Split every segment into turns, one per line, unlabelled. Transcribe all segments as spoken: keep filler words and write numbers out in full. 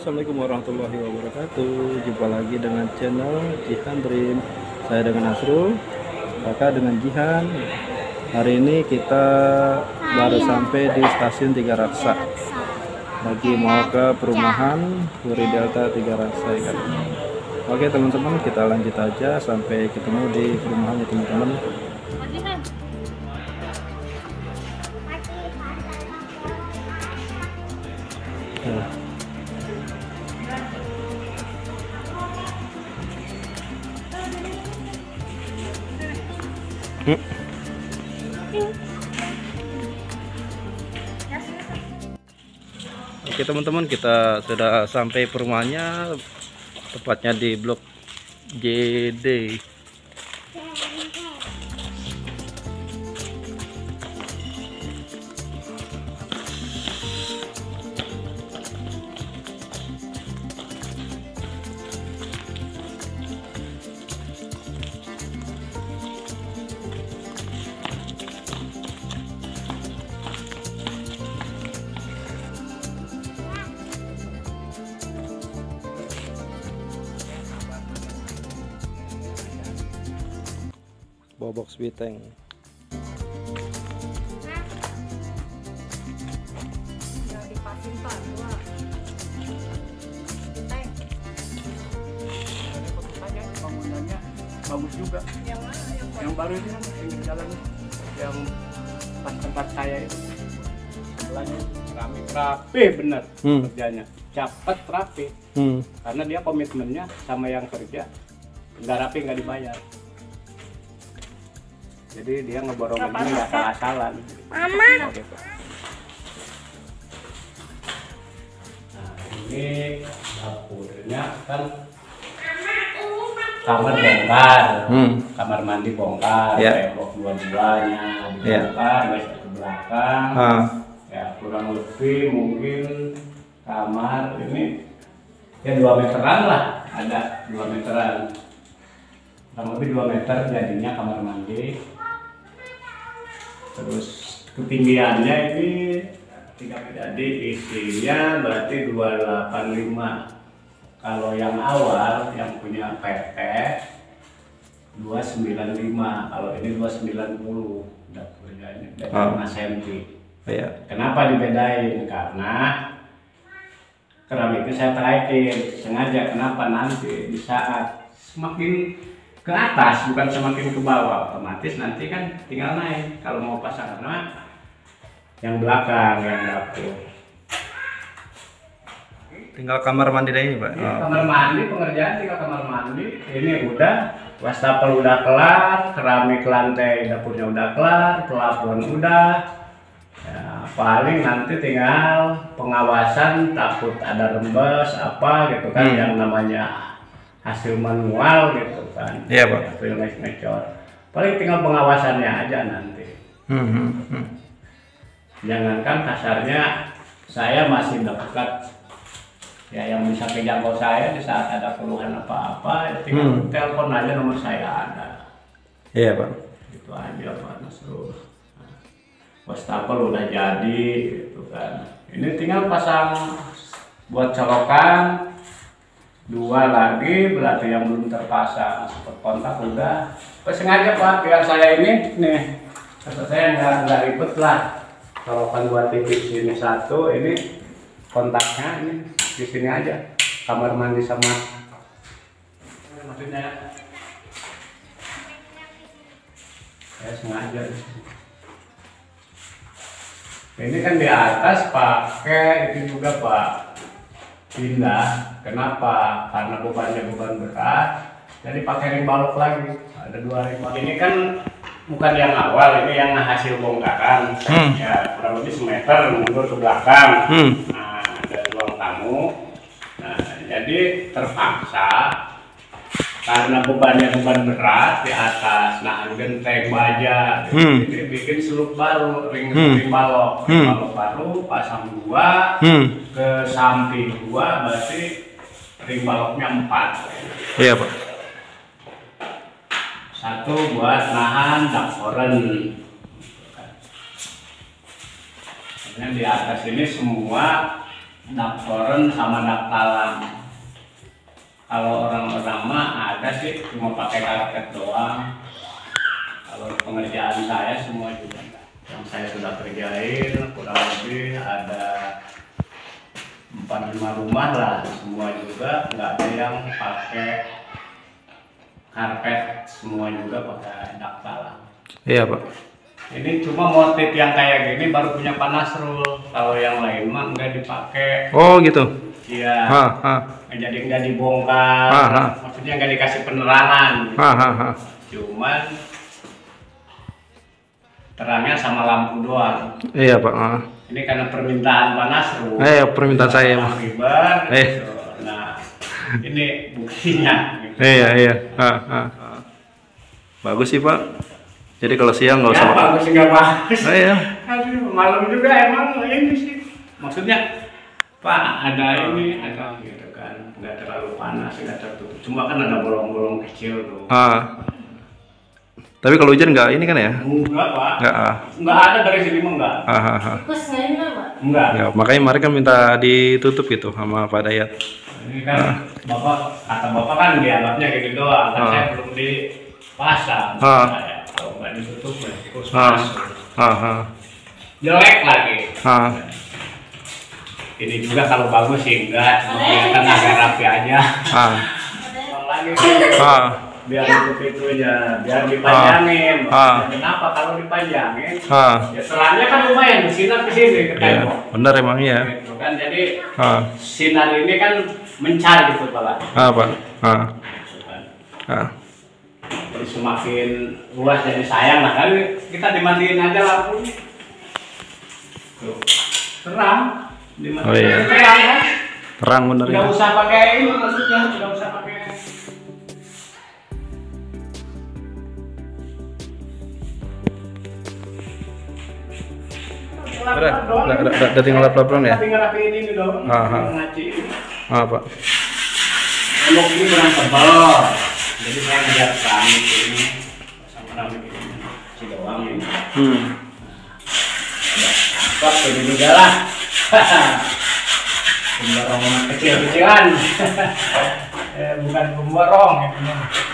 Assalamualaikum warahmatullahi wabarakatuh. Jumpa lagi dengan channel Jihan Dream. Saya dengan Asrul, kakak dengan Jihan. Hari ini kita baru sampai di stasiun Tiga Raksa. Lagi mau ke perumahan Puri Delta Tiga Raksa ya kan. Oke teman-teman, kita lanjut aja sampai ketemu di perumahannya teman-teman. Nah. Hmm. Oke teman-teman, kita sudah sampai perumahannya, tepatnya di blok J D. Bobox Biteng.
Bangunannya bagus juga. Yang mana? Yang, yang baru ini kan yang di jalan yang pas tempat saya itu. Sebelahnya rapi rapi bener hmm. kerjanya, cepet rapi. Hmm. Karena dia komitmennya sama yang kerja, nggak rapi nggak dibayar. Jadi dia ngeborong ini nggak salah-salah. Mama. Gitu. Nah ini dapurnya kan kamar bongkar, hmm. kamar mandi bongkar, yeah. Tembok dua-duanya dibongkar, yeah. Ke belakang, uh. ya kurang lebih mungkin kamar ini ya dua meteran lah, ada dua meteran, kurang lebih dua meter jadinya kamar mandi. Terus ketinggiannya ini tiga meter, jadi isinya berarti dua ratus delapan puluh lima. Kalau yang awal yang punya P T dua ratus sembilan puluh lima, kalau ini dua ratus sembilan puluh dapurnya ini beda oh. lima sentimeter. Iya. Kenapa dibedain? Karena keramiknya saya taikin sengaja. Kenapa? Nanti di saat semakin ke atas bukan semakin ke bawah, otomatis nanti kan tinggal naik kalau mau pasang, karena yang belakang yang dapur
tinggal kamar mandi deh ini Pak.
Ini kamar mandi, pengerjaan tinggal kamar mandi. Ini udah wastafel udah kelar, keramik lantai dapurnya udah kelar, pelafon udah ya, paling nanti tinggal pengawasan, takut ada rembes apa gitu kan, hmm. yang namanya hasil manual gitu kan.
Iya Pak.
Hasil mecor. Paling tinggal pengawasannya aja nanti. Hmm, hmm, hmm. Jangankan kasarnya saya masih dekat ya yang bisa menjangkau saya di saat ada keluhan apa-apa, ya tinggal hmm. telepon aja, nomor saya ada.
Iya Pak.
Itu aja Pak Nasrul. Nah, wastafel udah jadi gitu kan. Ini tinggal pasang buat colokan. Dua lagi berarti yang belum terpasang, spot kontak udah. Sengaja Pak, biar saya ini nih, kata saya nggak nggak ribet lah. Kalau kan buat T V sini satu, ini kontaknya ini di sini aja, kamar mandi sama. Maksudnya, saya sengaja di sini. Ini kan di atas pakai itu juga Pak. Pindah, kenapa? Karena bebannya beban berat, jadi pakai ring balok lagi. Ada dua ring balok. Ini kan bukan yang awal, ini yang hasil bongkaran. Hmm. Ya kurang lebih semeter mundur ke belakang. Hmm. Nah, ada ruang tamu. Nah, jadi terpaksa karena bebannya beban berat di atas, nah genteng baja, hmm. ini bikin seluk baru, ring, hmm. ring balok, ring hmm. balok baru, pasang dua, hmm. ke samping dua, berarti ring baloknya empat.
Iya Pak.
Satu buat nahan dakforen. Kemudian di atas ini semua daktoren sama daktalang. Kalau orang-orang mah ada sih cuma pakai karpet doang. Kalau pengerjaan saya semua juga yang saya sudah kerjain kurang lebih ada empat lima rumah lah, semua juga nggak ada yang pakai karpet, semua juga pakai daktalang.
Iya Pak.
Ini cuma motif yang kayak gini baru punya Pak Nasrul. Kalau yang lain mah nggak dipakai.
Oh gitu.
Iya.
Ha, ha.
Jadi nggak dibongkar.
Ha, ha.
Maksudnya nggak dikasih penerangan. Gitu.
Ha, ha, ha.
Cuman terangnya sama lampu doang.
Iya Pak. Ha.
Ini karena permintaan Pak Nasrul.
Eh permintaan saya Pak.
Ribar,
Eh.
gitu. Nah, ini buktinya. Gitu.
Iya iya. Ha, ha. Bagus sih Pak. Jadi kalau siang nggak
Ya,
usah.
bagus nggak bagus.
Oh, iya.
Aduh, malam juga emang ini sih. Maksudnya Pak ada ini ada gitu kan, nggak terlalu panas, nggak tertutup. Cuma kan ada bolong-bolong kecil tuh.
Ah. Tapi kalau hujan nggak ini kan ya?
Enggak Pak.
Nggak. Ah.
Nggak ada dari sini mah enggak.
Ah, ah, ah.
Tikus nggak ini Pak?
Enggak.
Ya, makanya mereka minta ditutup gitu sama Pak Dayat.
Ini kan bapak kata bapak kan dianggapnya gitu doang. Kan
Ah.
saya belum dipasang.
Ah.
Saya. Kalau nggak ditutup ya tikus
Ah.
masuk.
Ah, ah.
Jelek lagi.
Ah.
Ini juga kalau bagus sih enggak, cuma kelihatan agak rapi aja.
Ah.
Yang lagi sih,
Ah.
biar itu pintunya, biar dipanjangin.
Ah.
Kenapa kalau dipanjangin?
Ah.
Ya terangnya kan lumayan bersinar ke sini ke
Iya,
tembok.
benar emang iya.
Gitu kan, jadi
Ah.
sinar ini kan mencar gitu Pak.
Ah, Pak. Ah.
Gitu kan.
Ah.
Jadi semakin luas jadi sayang lah kan kita dimatiin aja lampunya. Tuh. Terang. Dimatiin
Oh, iya.
terang kan.
Terang bener ya.
Tidak usah pakai ini maksudnya, tidak usah pakai.
Udah, udah, udah, udah, udah tinggal lap-lap doang ya?
Tinggal rapiin ini dong.
Aha.
Ngaci ini.
Ah, Pak.
Tembok ini kurang tebal. Jadi saya ngejar keramik ini sama keramik ini. Si doang ini.
Hmm.
Stop ini juga lah. Pemborong kecil-kecilan. eh, bukan pemborong itu.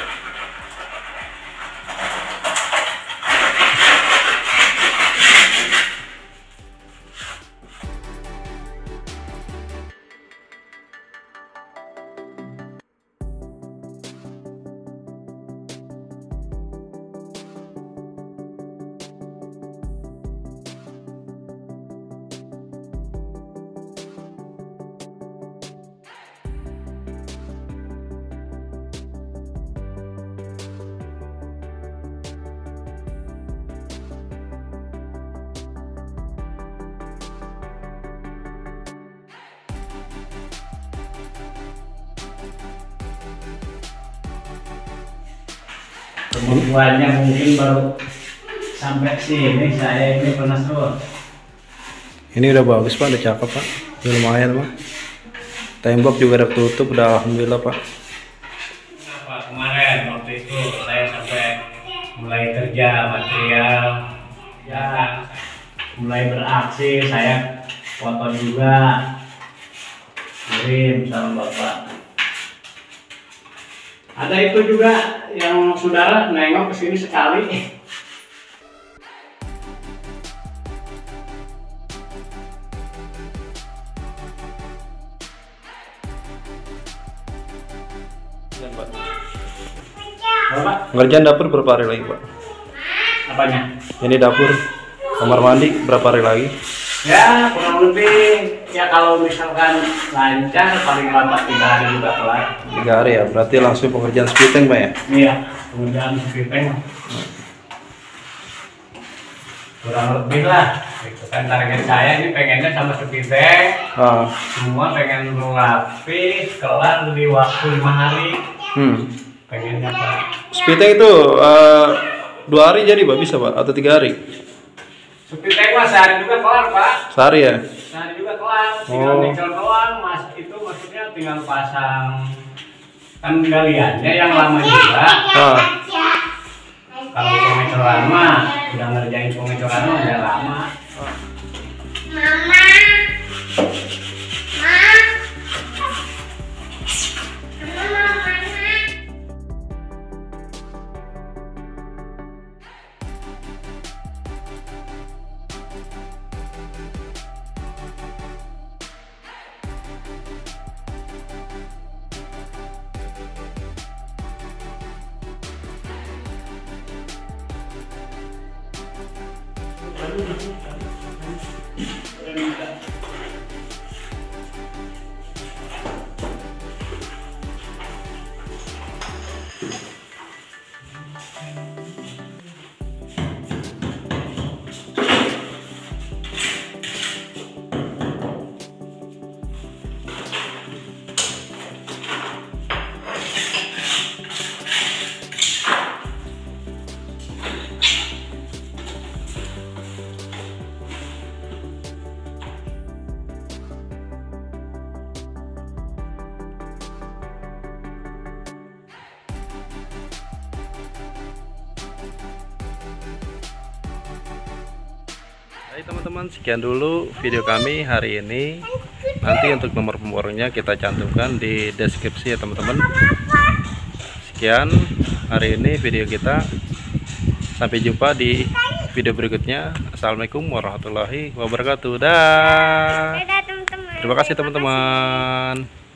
Kemampuannya mungkin baru sampai sini, saya ini pernah suruh.
Ini udah bagus Pak, udah cakep Pak. Udah lumayan Pak. Tembok juga udah tutup, udah alhamdulillah Pak.
Nah, kemarin waktu itu saya sampai mulai kerja material, ya mulai beraksi, saya foto juga, kirim sama bapak. Ada itu juga yang saudara nengok ke sini sekali. Bapak,
Ngerjain dapur berapa hari lagi Pak?
apanya?
Ini dapur, kamar mandi berapa hari lagi?
Ya kurang lebih ya kalau misalkan lancar paling lambat tiga hari juga kelar.
Tiga hari ya, berarti langsung pengerjaan splitting Pak ya?
Iya, kemudian sweeping kurang lebih lah. Itu kan target saya ini pengennya sama sweeping
Ah.
semua pengen rapi kelar di waktu lima hari.
Hmm.
Pengennya Pak.
Splitting itu eh, dua hari jadi Pak, bisa Pak? Atau tiga hari?
Sweeping mah sehari juga kelar Pak.
Sehari ya?
Sehari juga kelar. Tinggal
Oh.
nickel doang, mas itu maksudnya tinggal pasang kan galiannya yang lama juga.
Ah.
Kalau pengecoran mah udah ngerjain pengecoran mah udah lama.
Mama, Ma,
Baik teman-teman, sekian dulu video kami hari ini. Nanti untuk nomor pemborongnya kita cantumkan di deskripsi ya teman-teman. Sekian hari ini video kita. Sampai jumpa di video berikutnya. Assalamualaikum warahmatullahi wabarakatuh. Dah.
Dadah teman-teman.
Terima kasih teman-teman.